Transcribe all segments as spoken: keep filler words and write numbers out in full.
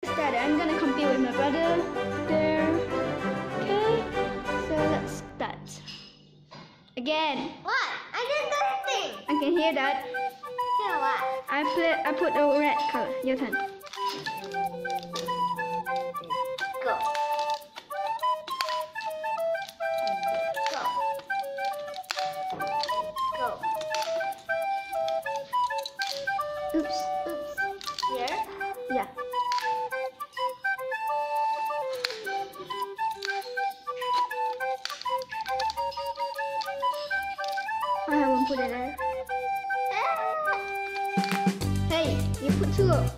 That I'm gonna compete with my brother there. Okay, so let's start. Again. What? I did nothing. I can hear that. Hear what? I play. I put a red color. Your turn. Go. Go. Go. Oops. Oops. Here? Yeah. I haven't put it there. Hey, you put two. Huh?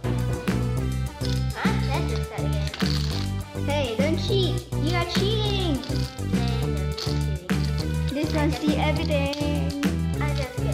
Let's just start again. Hey, don't cheat. You are cheating. This one see everything. I just get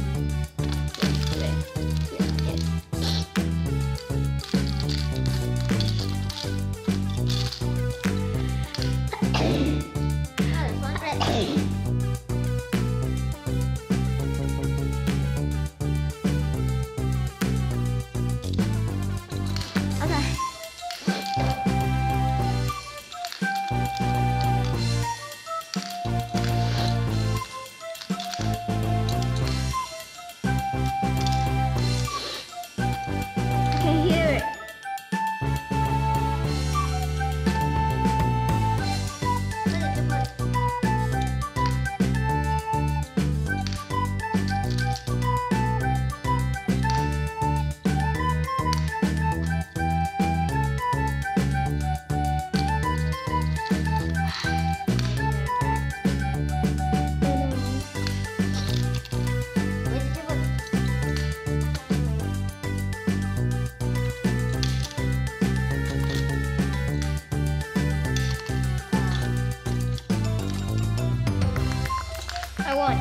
I won.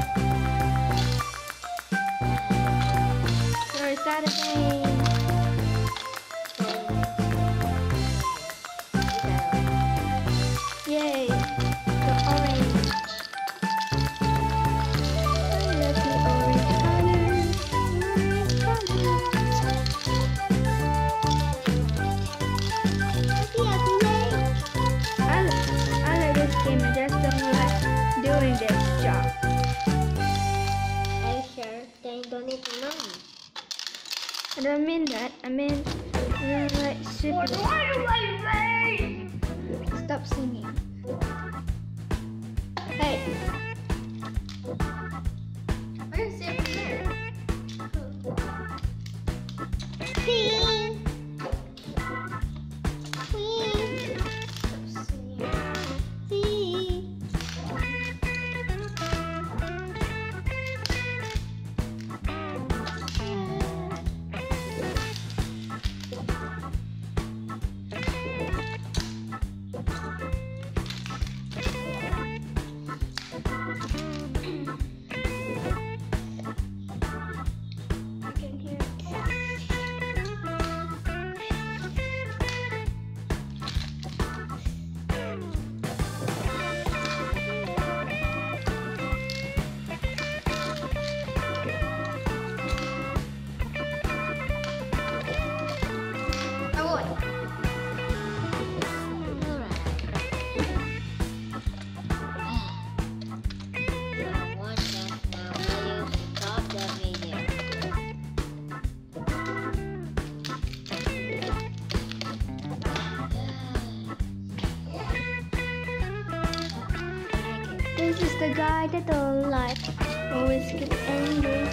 Sorry, Saturday. Yay, the orange. I love the orange color. I, I like this game, I just don't like doing this job. Are you sure? Then you don't need to know me. I don't mean that. I mean, I don't like super. What do I mean? Stop singing. Hey. Where's it there? Queen. Queen. Stop singing. See. This is the guy that don't like, always get angry.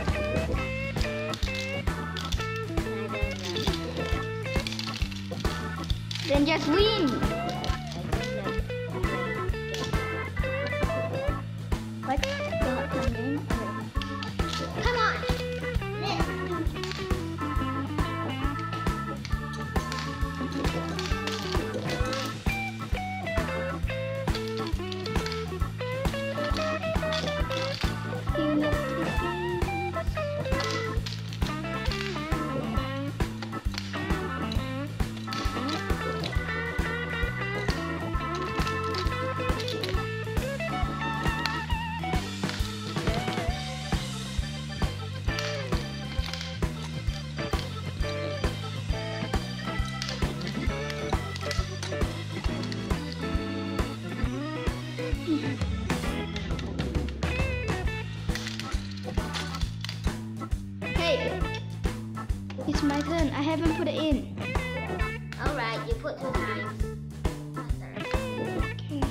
Then just win. What? Got the name? Come on. You look haven't put it in. Alright, you put two times. Okay.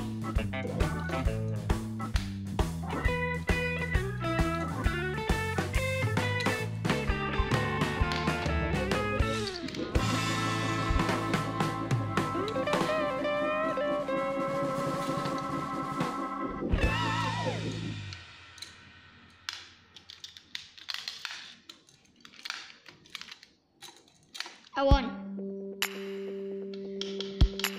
I won.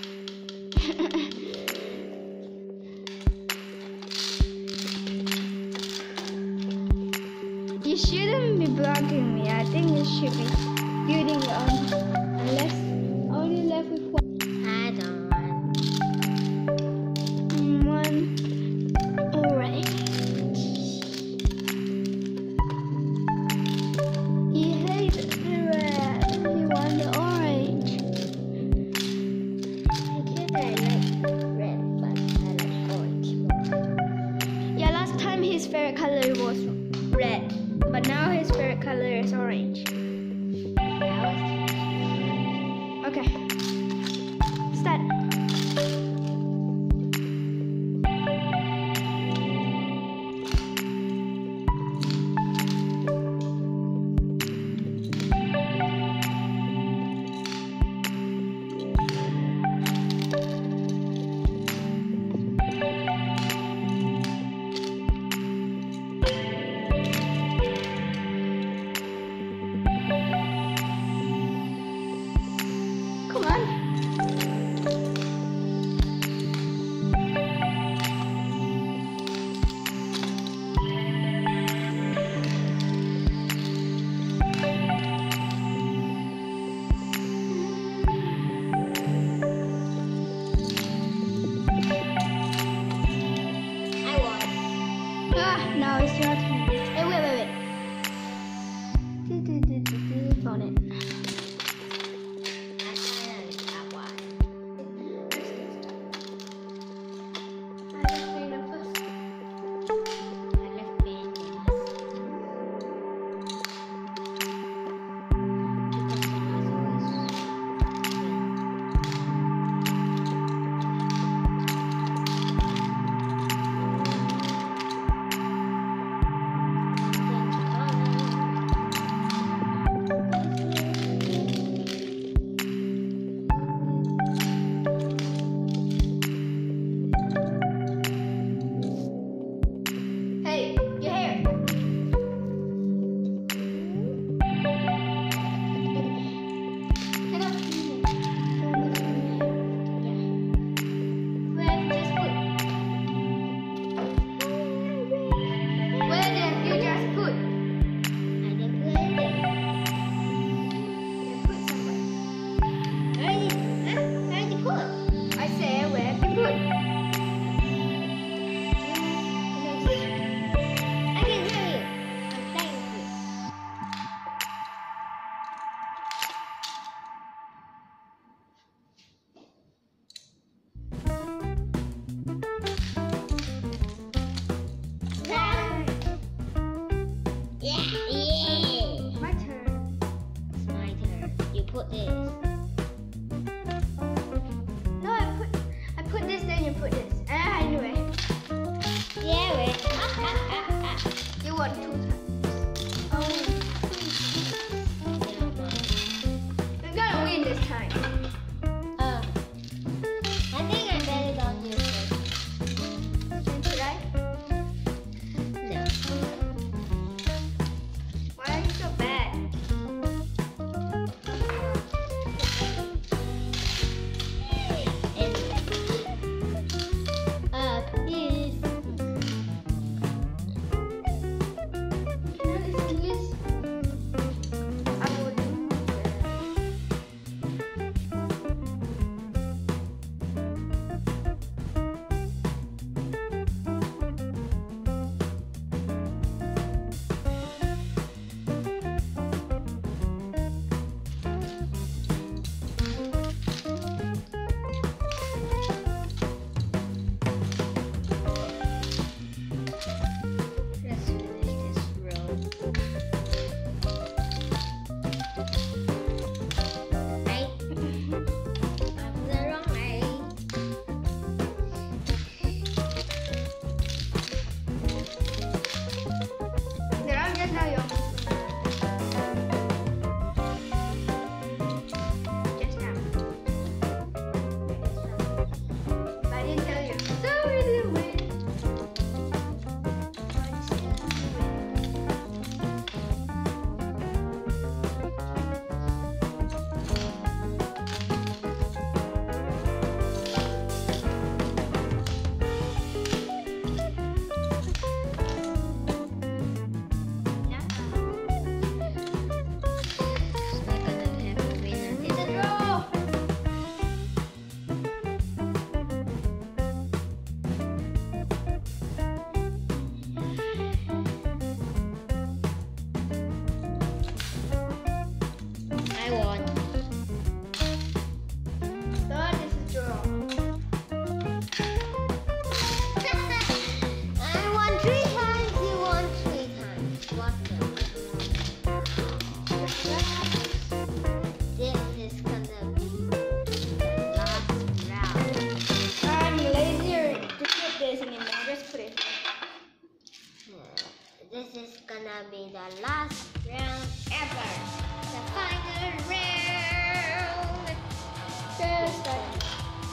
the last round ever. The final round. Just like.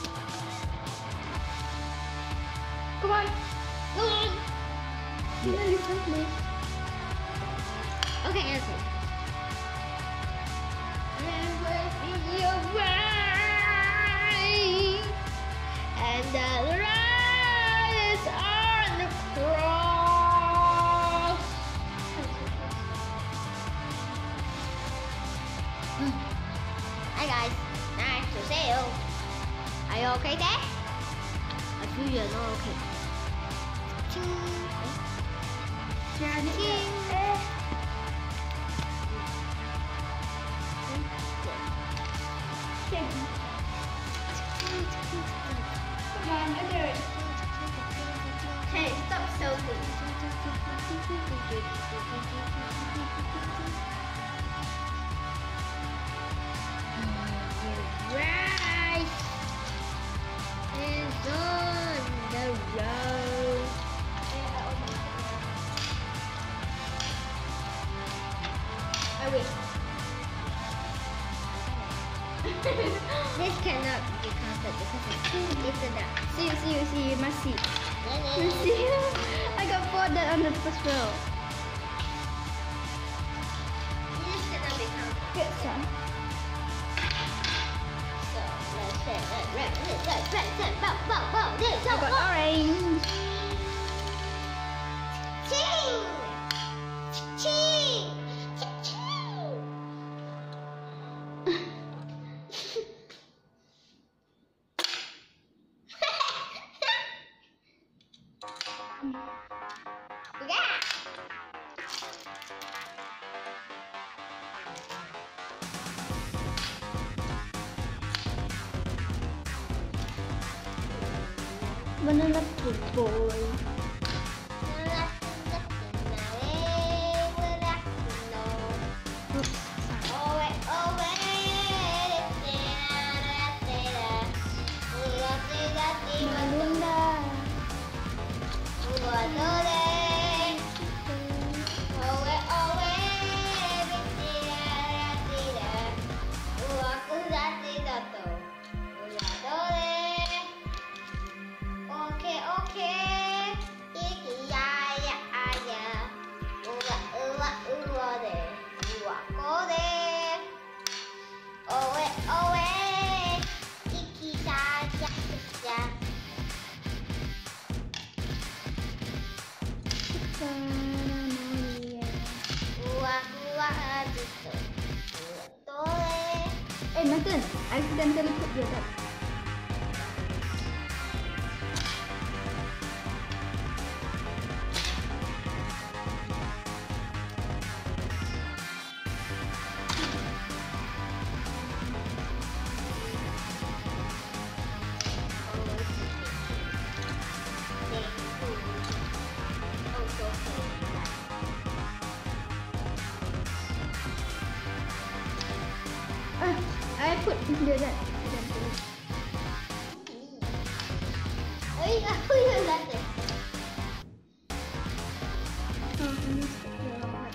Come on. Go on. You know, listen, please. Okay, answer. And will be right. And the right is on the cross. Hi guys, nice to see you. Are you okay there? I feel you're not okay. Ching. Ching. Come on, I do it. Hey, stop soaking. Right is on the road. I wait. This cannot be counted because it's too little down. See, see, see, you must see. You see? I got four that on the first row. This cannot be counted. Good son. So let's say let's rap this, let's rap this, bow, bow, bow, this, I got orange. ching, ching, ching. Yeah. Banana boy. Oops, sorry. Malunda. Okay, okay. Iki ya ya ya. Uwa uwa uwa de. Uwa ko de. Owe owe. Iki ya ya ya. Uwa uwa jito. Uwa tole. Hey, Nathan, I accidentally put your that. Ah, I put the that. accidentally. Oi, aku yang datang. Oh, I missed the wrong part.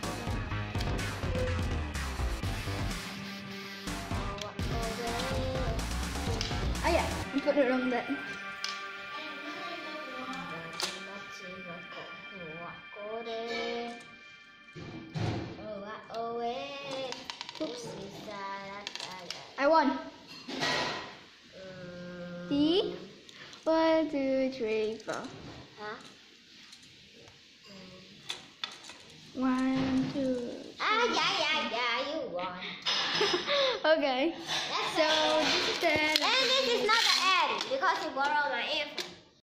Ah, yeah, I put it wrong there. Oops. I won. See? One, two, three, four. Huh? One, two. Ah, yeah, yeah, yeah, you won. Okay. That's So the end. this is the And this is not the end because you borrowed my earphone.